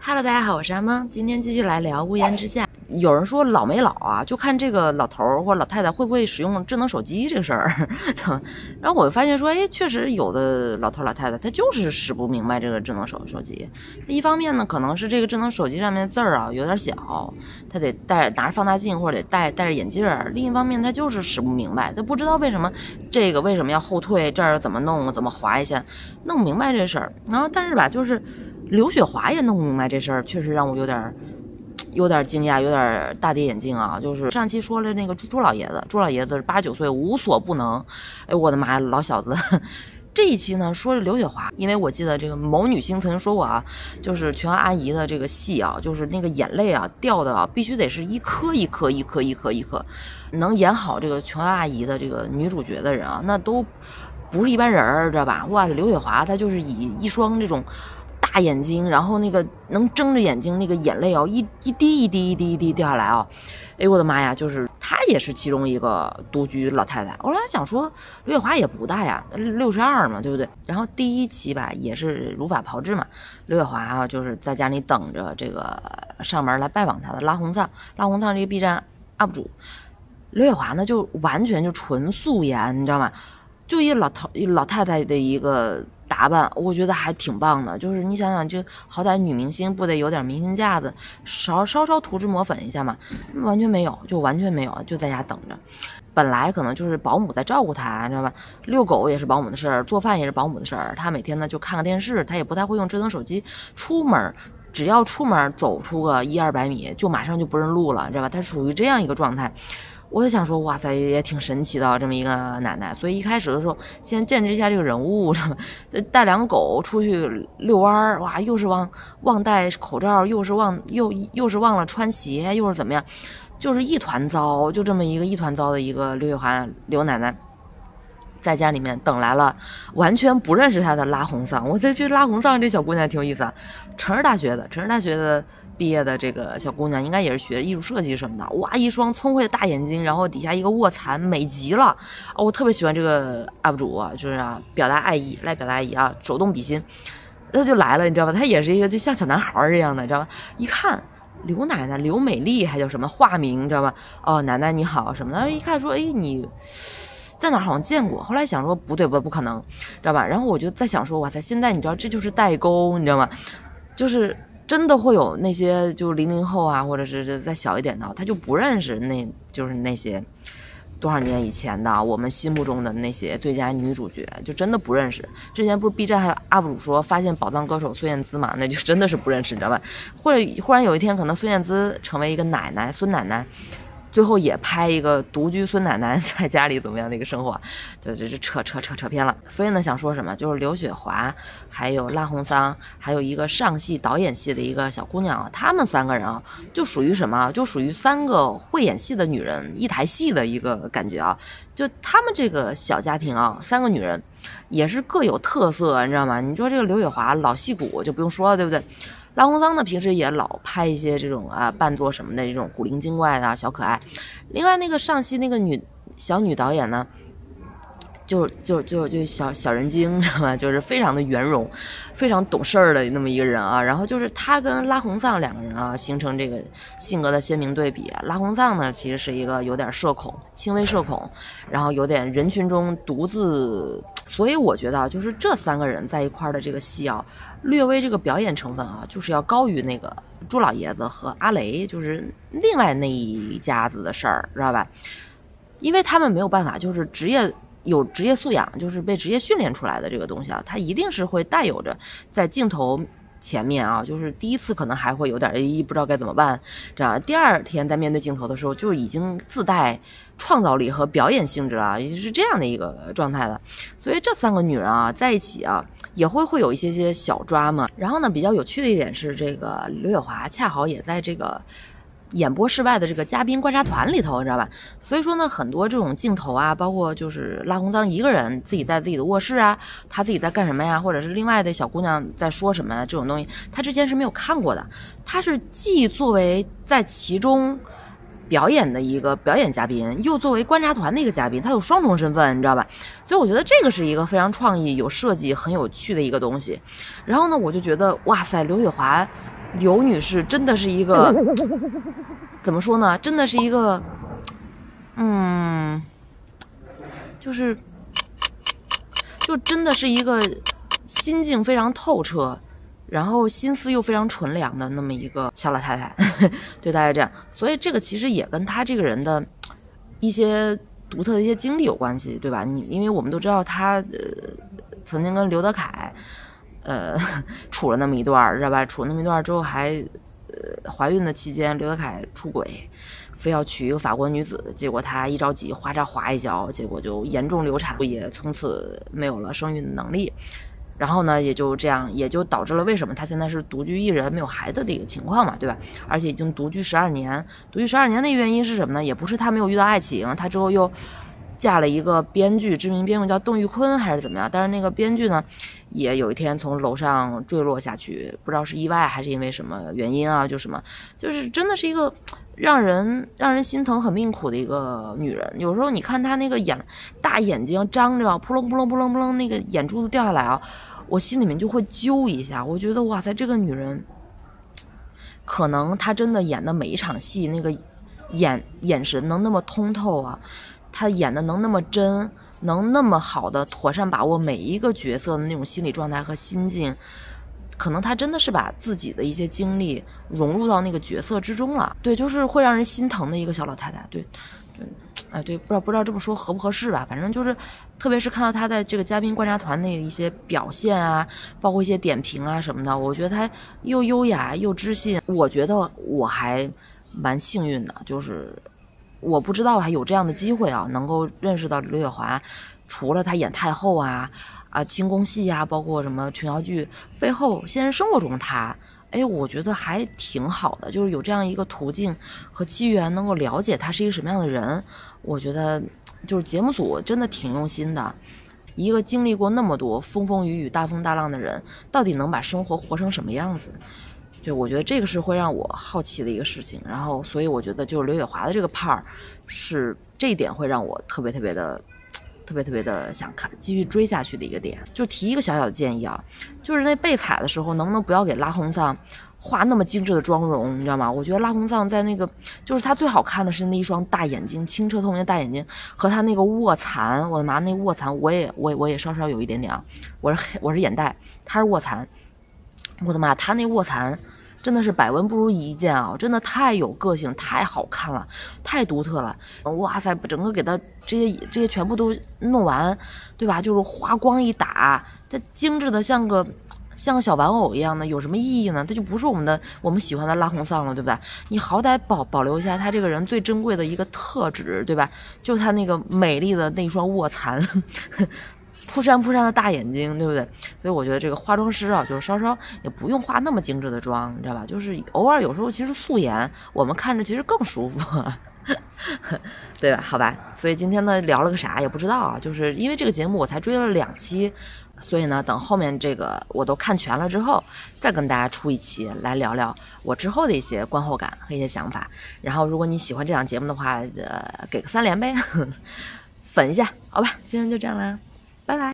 Hello， 大家好，我是安萌，今天继续来聊屋檐之下。有人说老没老啊，就看这个老头儿或老太太会不会使用智能手机这个事儿。然后我就发现说，确实有的老头老太太他就是使不明白这个智能手机。一方面呢，可能是这个智能手机上面字儿啊有点小，他得拿着放大镜或者得戴着眼镜儿；另一方面，他就是使不明白，他不知道为什么为什么要后退，这儿怎么弄，怎么滑一下，弄不明白这事儿。然后但是吧，就是刘雪华也弄不明白这事儿，确实让我有点惊讶，有点大跌眼镜啊！就是上期说了那个朱老爷子是89岁无所不能，哎，我的妈呀，老小子！这一期呢说是刘雪华，因为我记得这个某女星曾经说过啊，就是全阿姨的这个戏啊，就是那个眼泪啊掉的啊，必须得是一颗，能演好这个全阿姨的这个女主角的人啊，那都不是一般人，知道吧？哇，刘雪华她就是以一双这种大眼睛，然后那个能睁着眼睛，那个眼泪哦，一滴掉下来哦，哎，我的妈呀！就是她也是其中一个独居老太太。后来想说，刘雪华也不大呀，62嘛，对不对？然后第一期吧，也是如法炮制嘛。刘雪华啊，就是在家里等着这个上门来拜访她的拉红藏这个 B 站 UP 主。刘雪华呢，就完全就纯素颜，你知道吗？就一老太太的一个打扮，我觉得还挺棒的。就是你想想，这好歹女明星不得有点明星架子，稍涂脂抹粉一下嘛？完全没有，就在家等着。本来可能就是保姆在照顾她，知道吧？遛狗也是保姆的事儿，做饭也是保姆的事儿。她每天呢就看个电视，她也不太会用智能手机。出门只要出门走出个100-200米，就马上就不认路了，知道吧？她属于这样一个状态。我就想说，哇塞，也挺神奇的这么一个奶奶。所以一开始的时候，先见识一下这个人物，带两个狗出去遛弯，哇，又是忘戴口罩，又是忘了穿鞋，又是怎么样，就是一团糟，就这么一团糟的一个刘雪华刘奶奶。在家里面等来了完全不认识她的拉红藏。我觉得拉红藏这小姑娘挺有意思啊，城市大学的毕业的这个小姑娘，应该也是学艺术设计什么的。哇，一双聪慧的大眼睛，然后底下一个卧蚕，美极了。我特别喜欢这个 UP 主啊，就是表达爱意啊，手动比心，那就来了，你知道吧？她也是一个就像小男孩这样的，你知道吧？一看刘奶奶刘美丽，还叫什么化名，你知道吧？哦，奶奶你好什么的，一看说，哎，你在哪好像见过。后来想说不对，不可能，知道吧？然后我就在想说，哇塞，现在你知道这就是代沟，你知道吗？就是真的会有那些就00后啊，或者是再小一点的，他就不认识就是那些多少年以前的我们心目中的那些最佳女主角，就真的不认识。之前不是 B 站还有 UP 主说发现宝藏歌手孙燕姿嘛，那就真的是不认识，你知道吧？或者忽然有一天，可能孙燕姿成为一个孙奶奶。最后也拍一个独居孙奶奶在家里怎么样的一个生活，就扯偏了。所以呢，想说什么，就是刘雪华，还有拉红桑，还有一个上戏导演系的一个小姑娘，她们3个人啊，就属于什么？就属于3个会演戏的女人一台戏的一个感觉啊。就她们这个小家庭啊，3个女人也是各有特色，你知道吗？你说这个刘雪华老戏骨就不用说了，对不对？拉红桑呢，平时也老拍一些这种扮作什么的这种古灵精怪的小可爱。另外那个上戏那个小女导演呢，就小人精，知道吗？就是非常的圆融，非常懂事儿的那么一个人啊。然后就是她跟拉红藏2个人啊，形成这个性格的鲜明对比。拉红藏呢，其实是一个有点轻微社恐，然后有点人群中独自。所以我觉得就是这3个人在一块儿的这个戏啊，略微这个表演成分啊，就是要高于那个朱老爷子和阿雷，就是另外那一家子的事儿，知道吧？因为他们没有办法，就是有职业素养，就是被职业训练出来的这个东西啊，它一定是会带有着在镜头前面啊，就是第一次可能还会有点不知道该怎么办，这样第2天在面对镜头的时候就已经自带创造力和表演性质了，也是这样的一个状态的。所以这3个女人啊在一起啊，也会有一些小抓嘛。然后呢，比较有趣的一点是，这个刘雪华恰好也在这个演播室外的这个嘉宾观察团里头，知道吧？所以说呢，很多这种镜头啊，包括就是拉红藏一个人自己在自己的卧室啊，他自己在干什么呀，或者是另外的小姑娘在说什么这种东西，他之前是没有看过的。他是既作为在其中表演的一个表演嘉宾，又作为观察团的一个嘉宾，他有双重身份，你知道吧？所以我觉得这个是一个非常创意、有设计、很有趣的一个东西。然后呢，我就觉得哇塞，刘雪华刘女士真的是一个怎么说呢？真的是一个，就真的是一个心境非常透彻，然后心思又非常纯良的那么一个小老太太，对大家这样。所以这个其实也跟她这个人的一些独特的一些经历有关系，对吧？因为我们都知道她曾经跟刘德凯处了那么一段，知道吧？处那么一段之后还怀孕的期间，刘德凯出轨。非要娶一个法国女子，结果她一着急哗嚓滑一跤，结果就严重流产，也从此没有了生育的能力。然后呢，也就这样，也就导致了为什么她现在是独居一人没有孩子的一个情况嘛，对吧？而且已经独居12年，独居12年的原因是什么呢？也不是她没有遇到爱情，她之后又嫁了一个编剧，知名编剧叫邓玉坤还是怎么样？但是那个编剧呢，也有一天从楼上坠落下去，不知道是意外还是因为什么原因啊？就是真的是一个让人心疼、很命苦的一个女人。有时候你看她那个大眼睛张着，扑棱扑棱扑棱扑棱，那个眼珠子掉下来啊，我心里面就会揪一下。我觉得哇塞，这个女人，可能她真的演的每一场戏，那个眼神能那么通透啊。他演的能那么真，能那么好的妥善把握每一个角色的那种心理状态和心境，可能他真的是把自己的一些经历融入到那个角色之中了。对，就是会让人心疼的一个小老太太。对，对，不知道这么说合不合适吧？反正就是，特别是看到他在这个嘉宾观察团的一些表现啊，包括一些点评啊什么的，我觉得他又优雅又知性。我觉得我还蛮幸运的，就是。我不知道还有这样的机会啊，能够认识到刘雪华，除了她演太后啊清宫戏啊，包括什么琼瑶剧背后现实生活中她，我觉得还挺好的，就是有这样一个途径和机缘能够了解她是一个什么样的人。我觉得就是节目组真的挺用心的，一个经历过那么多风风雨雨、大风大浪的人，到底能把生活活成什么样子？对，我觉得这个是会让我好奇的一个事情，然后所以我觉得就是刘雪华的这个part是这一点会让我特别的想看，继续追下去的一个点。就提一个小小的建议啊，就是那备采的时候能不能不要给拉红藏画那么精致的妆容，你知道吗？我觉得拉红藏在那个就是他最好看的是那一双大眼睛，清澈透明的大眼睛和他那个卧蚕，我的妈，那卧蚕我也稍稍有一点点啊，我是眼袋，他是卧蚕，我的妈，他那卧蚕。真的是百闻不如一见啊！真的太有个性，太好看了，太独特了。哇塞，整个给它这些全部都弄完，对吧？就是花光一打，它精致的像个小玩偶一样的，有什么意义呢？它就不是我们喜欢的拉红桑了，对吧？你好歹保留一下他这个人最珍贵的一个特质，对吧？就是他那个美丽的那双卧蚕。扑闪的大眼睛，对不对？所以我觉得这个化妆师啊，就是稍稍也不用化那么精致的妆，你知道吧？就是偶尔有时候其实素颜，我们看着其实更舒服，对吧？好吧，所以今天呢聊了个啥也不知道啊，就是因为这个节目我才追了2期，所以呢等后面这个我都看全了之后，再跟大家出一期来聊聊我之后的一些观后感和一些想法。然后如果你喜欢这档节目的话，给个3连呗，粉一下，好吧？今天就这样啦。拜拜。